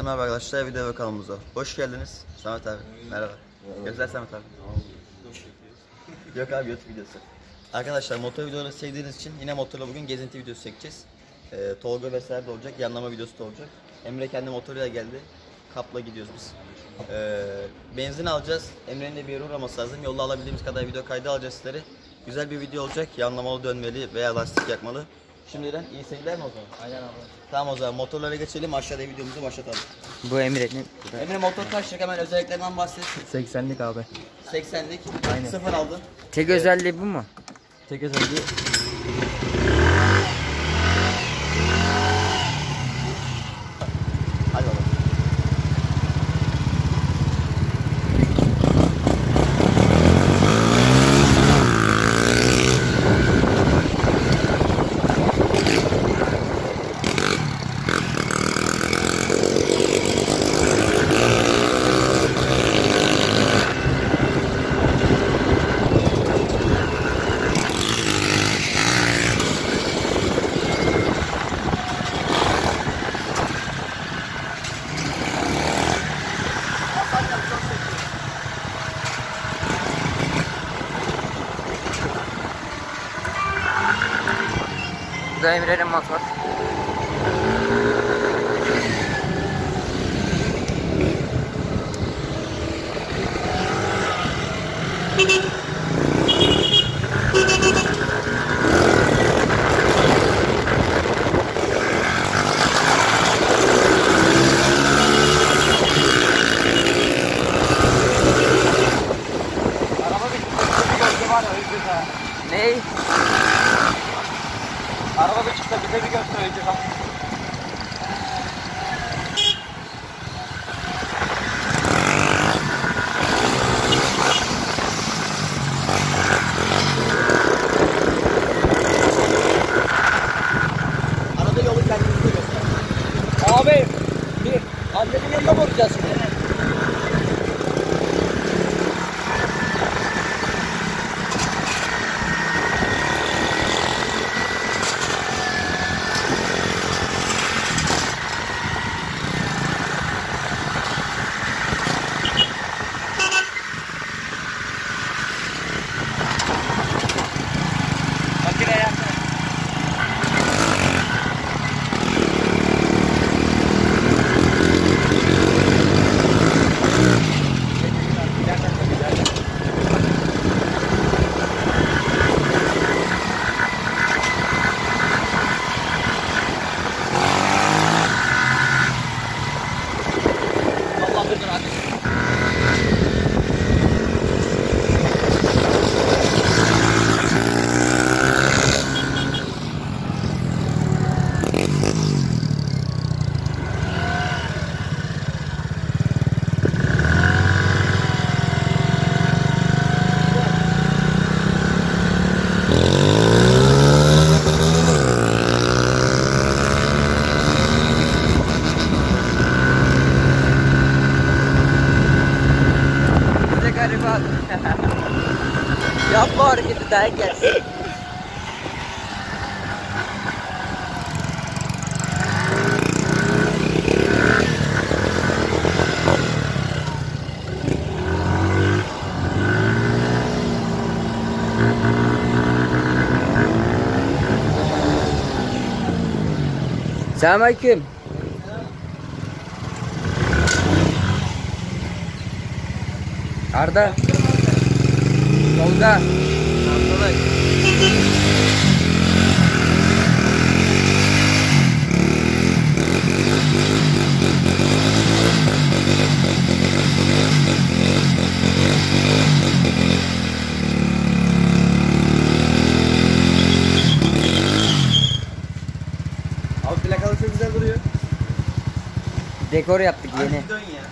merhaba arkadaşlar, video ve kanalımıza hoş geldiniz. Samet abi, merhaba. Gözler Samet abi. Yok abi, YouTube videosu. Arkadaşlar motor videoları sevdiğiniz için yine motorla bugün gezinti videosu çekeceğiz. Tolga vesaire de olacak, yanlama videosu da olacak. Emre kendi motoruyla geldi. Kapla gidiyoruz biz. Benzin alacağız. Emre'nin de bir yere uğraması lazım. Yolda alabildiğimiz kadar video kaydı alacağız sizlere. Güzel bir video olacak. Yanlamalı, dönmeli veya lastik yakmalı. Şimdiden iyi seyirler mi o zaman? Aynen abi. Tamam, o zaman motorlara geçelim. Aşağıda videomuzu başlatalım. Bu Emre'nin. Emre motor kaçlık, hemen özelliklerinden bahset. 80'lik abi. 80'lik. Aynen. Sıfır aldın. Tek özelliği bu mu? Tek özelliği. Hadi bakalım. Bu da Emre'nin motor. Ney? Araba bir çıksa bize bir gösterecek. Arada yolu kendimize göster. Abi bir annenin yerine mi vuracağız şimdi? Makineye. Allah bilir hadi. Bize gariban. Yapma hareketi daha gelsin. Selamünaleyküm. Arda. Tolga. Abi plakalı çok güzel duruyor. Dekor yaptık Hadi yeni. bir dön ya.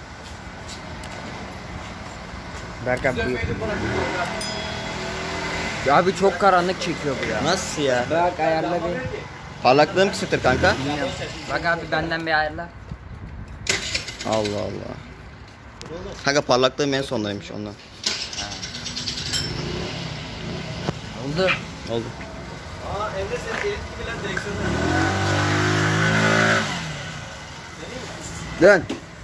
Berk abi buyur. Ya abi çok karanlık çekiyor bu ya. Nasıl ya? Bak ayarla bir. Parlaklığım kısıktır kanka. Bilmiyorum. Bak abi benden bir ayarla. Allah Allah. Kanka parlaklığım en sondaymış ondan. Oldu. Oldu. Aa evde senin elit gibi lan direksiyonu. Dön.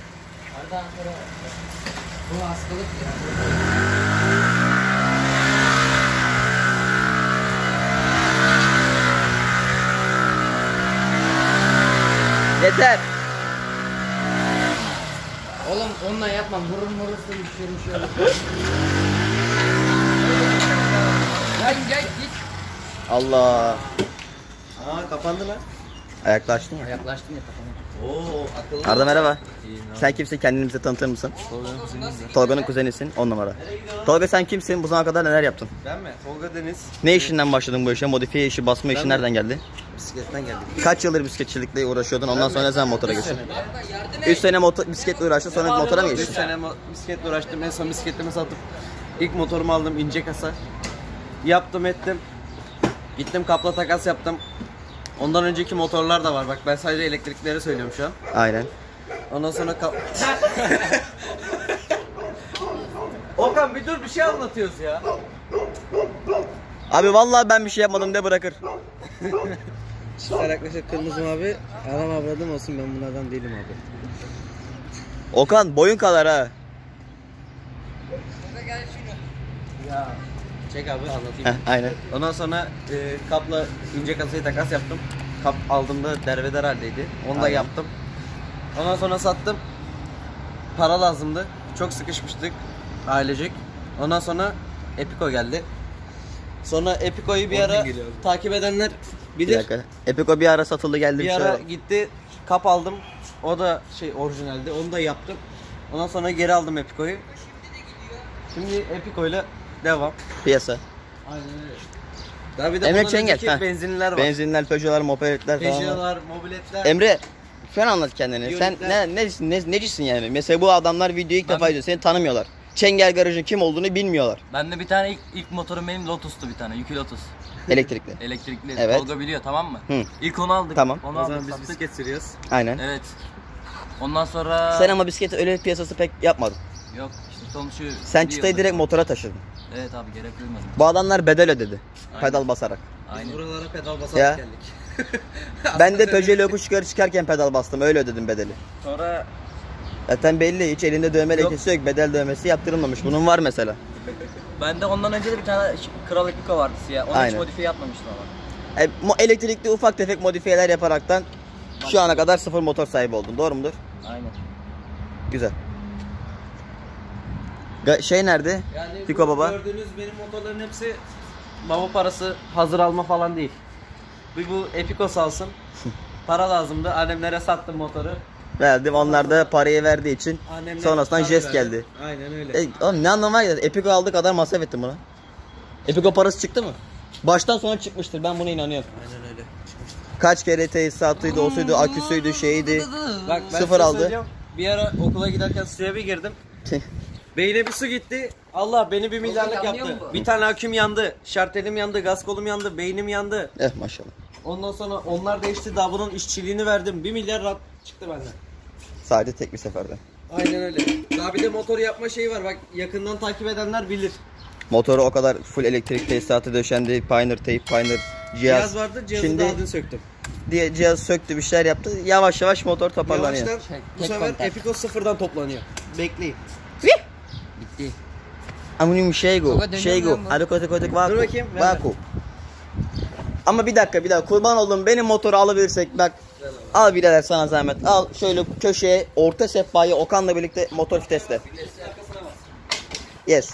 Bu hastalık ya. Yeter. Oğlum onunla yapma. Vurursa düşürüm şöyle. Gel git. Allah. Aa kapandı lan. Ayakta açtın mı? Yaklaştım ya kafama. Oo akıllı. Arda merhaba. Sen kimsin? Kendini bize tanıtır mısın? Tolga'nın kuzenisin. 10 numara. Tolga sen kimsin? Bu zamana kadar neler yaptın? Ben mi? Tolga Deniz. Ne işinden başladın bu işe? Modifiye işi, basma işi Ben- nereden geldi? Bisikletten geldik. Kaç yıldır bisikletçilikle uğraşıyordun? Ondan sonra ne zaman motora geçtin? 3 sene. sene bisikletle uğraştın, sonra motora mı 3 geçtin? sene bisikletle uğraştım. En son bisikletimi satıp ilk motorumu aldım, ince kasa. Yaptım ettim. Gittim kapla takas yaptım. Ondan önceki motorlar da var. Bak ben sadece elektrikleri söylüyorum şu an. Aynen. Ondan sonra Okan bir dur, bir şey anlatıyoruz ya. Abi vallahi ben bir şey yapmadım de bırakır. Çiftler yaklaşık kırmızı mavi. Adam avradım olsun, ben bunlardan değilim abi. Okan boyun kadar ha. Ya çek abi anlatayım. Heh, aynen. Ondan sonra kapla ince kasayı takas yaptım. Kap aldığımda derbeder haldeydi. Onu da Aynen. yaptım. Ondan sonra sattım. Para lazımdı. Çok sıkışmıştık ailecek. Ondan sonra Epico geldi. Sonra Epico'yu bir ara takip edenler Bir bilir. dakika. Epico bir ara satıldı geldi Bir bir ara şey. gitti, kap aldım. O da orijinaldi. Onu da yaptım. Ondan sonra geri aldım Epico'yu. Şimdi Epico'yla devam. Piyasa. Aynen öyle. Daha bir de Emre bundan Çengel, önceki ha. benzinliler var. Benzinler, Peugeot'lar, mopeletler falan var. Peugeot'lar, mobiletler. Emre sen anlat kendini. Sen Biyonikler. necisin yani? Mesela bu adamlar videoyu ilk defa izliyor. Seni tanımıyorlar. Çengel Garaj'ın kim olduğunu bilmiyorlar. Ben de bir tane ilk motorum benim Lotus'tu bir tane. Yükü Lotus. Elektrikli. Elektrikli. Evet. Tolga biliyor tamam mı? Hı. İlk onu aldık. Tamam. Onu O aldık zaman biz sattık. bisiklet sürüyoruz. Aynen. Evet. Ondan sonra... Sen ama bisikleti öyle bir piyasası pek yapmadın. Yok işte sonuçta... Sen çıtayı direkt motora taşıdın. Evet abi gerek duymadım. Bu adamlar bedel ödedi. Aynen. Pedal basarak. Biz Aynen. buralara pedal Ya. basarak geldik. Ben de Peugeot yokuş yukarı çıkarken pedal bastım. Öyle ödedim bedeli. Sonra Zaten belli. Hiç elinde dövme Yok. lekesi yok. Bedel dövmesi yaptırılmamış. Bunun var mesela. Bende ondan önce de bir tane Kral Epico vardı siyah. Onu hiç Aynen. modifiye yapmamıştım ama. Elektrikli ufak tefek modifiyeler yaparaktan şu ana kadar sıfır motor sahibi oldun. Doğru mudur? Aynen. Güzel. Şey nerede? yani Piko bu baba. gördüğünüz benim motorların hepsi baba parası, hazır alma falan değil. Bu Epico salsın. Para lazımdı. Annemlere sattım motoru. Verdim. Onlar da parayı verdiği için Annemler sonrasından para jest verdi. geldi. Aynen öyle. Oğlum ne anlamı var ya? Epico aldık kadar masraf ettim buna. Epico parası çıktı mı? Baştan sona çıkmıştır. Ben buna inanıyorum. Aynen öyle. Kaç kere tesisatıydı, osuydu, aküsüydü, şeydi. Bak ben Sıfır size aldı. söyleyeceğim. Bir ara okula giderken suya bir girdim. Beyne bir su gitti. Allah beni bir milyarlık yanıyor yaptı. mu bu? Bir tane aküm yandı. Şartelim yandı, gaz kolum yandı, beynim yandı. Maşallah. Ondan sonra onlar değişti. Daha bunun işçiliğini verdim. 1 milyar rahat çıktı benden. Sadece tek bir seferde. Aynen öyle. Daha bir de motor yapma şeyi var. Bak yakından takip edenler bilir. Motoru o kadar full elektrik tesisatı döşendi. Pioneer tape, Pioneer Cihaz vardı. Cihazı Şimdi daha dün söktüm. diye cihaz söktü, bir şeyler yaptı. Yavaş yavaş motor toparlanıyor. Yavaştan bu tek sefer kontak. Epico sıfırdan toplanıyor. Bekleyin. Bitti. Aminim şeygo, Baba dönüyor şeygo. mu? Hadi kotek kotek vaku. Dur bakayım, ver Vaku. Ama bir dakika kurban oldum, benim motoru alabilirsek bak. Al birader sana zahmet. Al şöyle köşeye orta sehpayı Okan'la birlikte motor vitesle. Yes.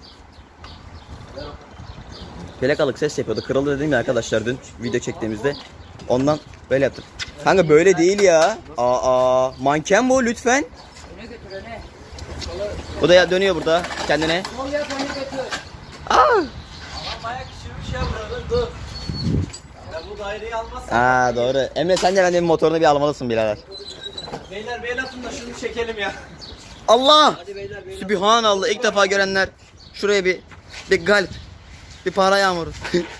Plakalık ses yapıyordu. Kırıldı dedim ya arkadaşlar dün video çektiğimizde. Ondan böyle yaptım. Kanka böyle değil ya. Manken bu lütfen. Öne götür öne. Bu da ya dönüyor burada kendine. Sol yap öne götür. Bayağı küçülmüş ya burada. Dur. Ya bu daireyi almazsan. Doğru. Emre sen de benim motorunu bir almalısın birader. Beyler bir el atın da şunu çekelim ya. Allah! Hadi beyler bir el atın. Sübhanallah, ilk defa görenler şuraya bir galip, bir para yağmuru.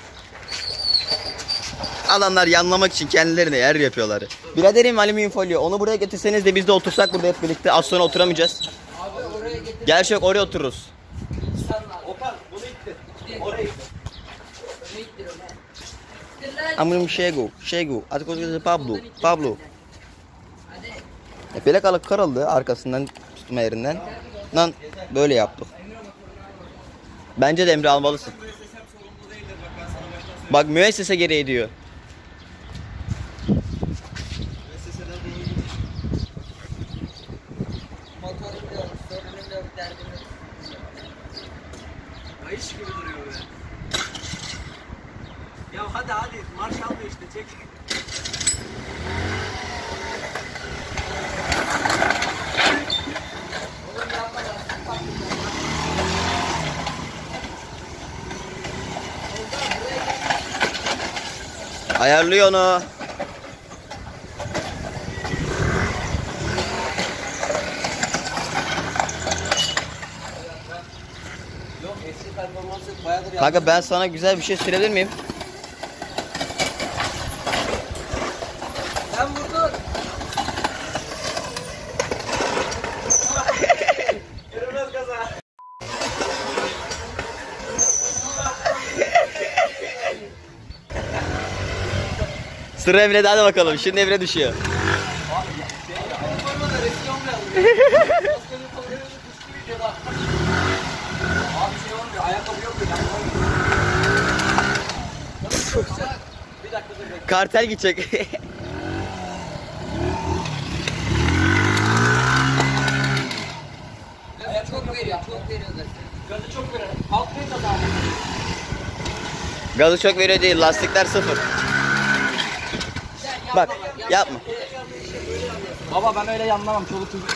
Adamlar yanlamak için kendilerine yer yapıyorlar. Biraderim alüminyum folyo, onu buraya getirseniz de biz de otursak burada hep birlikte. Az sonra oturamayacağız. Abi oraya getir. Gerçi yok, oraya otururuz. İnsanlar. Okan bunu ittir. Oraya ittir. Öne ittir öne. İttir lan. Alüminyum Şego. Hadi konuş Pablo. Hadi. Plakalık kırıldı arkasından tutma yerinden. Lan böyle yaptık. Bence de Emre almalısın. Bak müessese gereği diyor. Kayış gibi duruyor be. Ya hadi marş alma işte çek. Ayarlıyor onu. Yok eski performansı bayağıdır Kanka ben sana güzel bir şey söyleyebilir miyim? Sen vurdun. Görünmez kaza. Sıra Emre'de, hadi bakalım. Şimdi Emre düşüyor. Formalar eski olmayalım. Abi şey olmuyor, ayakkabı yok ya. Bir dakika dur bekle. Kartel gidecek. Çok veriyor zaten. Gazı çok verir. Kalkmayın da daha. Gazı çok veriyor değil, lastikler sıfır. Bak, yapma. Baba ben öyle yanlamam çoluk çocuk.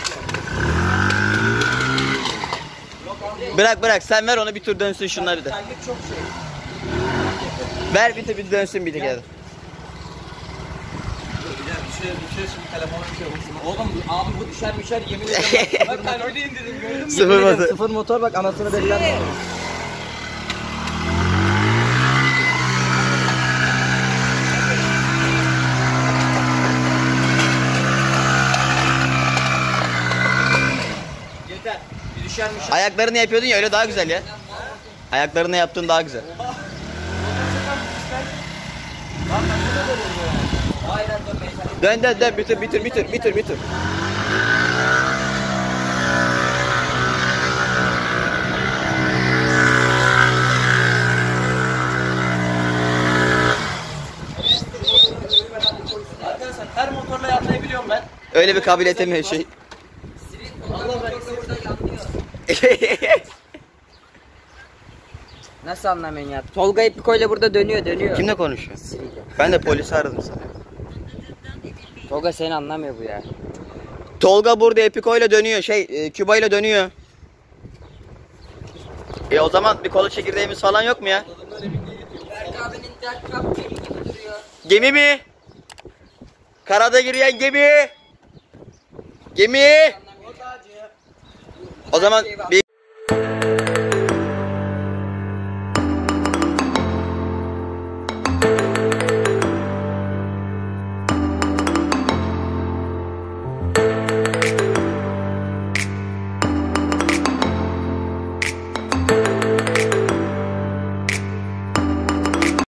Bırak, sen ver onu, bir tur dönsün şunlar bir de. Terlik çok şey. Ver bir dönsün bir de gel. Bir şey şimdi telefona bir şey olsun. Oğlum abi bu düşer yemin ederim. Bak ben öyle indirdim gördün mü? Sıfır motor. Sıfır motor bak anasını belirler. Yeter. Bir düşermiş. Ayaklarını yapıyordun ya, öyle daha güzel ya. Ayaklarını yaptığın daha güzel. Aynen dur. Dön bitir. Arkadaşlar her motorla yapmayı biliyorum ben. Öyle bir kabiliyetim her şey. Allah ben Nasıl anlamıyorsun ya? Tolga Epiko ile burada dönüyor. Kimle konuşuyor? Ben de polisi aradım sana. Tolga seni anlamıyor bu ya. Tolga burada Epiko ile dönüyor, Küba ile dönüyor. O zaman bir kola çekirdeğimiz falan yok mu ya? Berk abinin dert kap gibi duruyor. Gemi mi? Karada yürüyen gemi. O zaman bir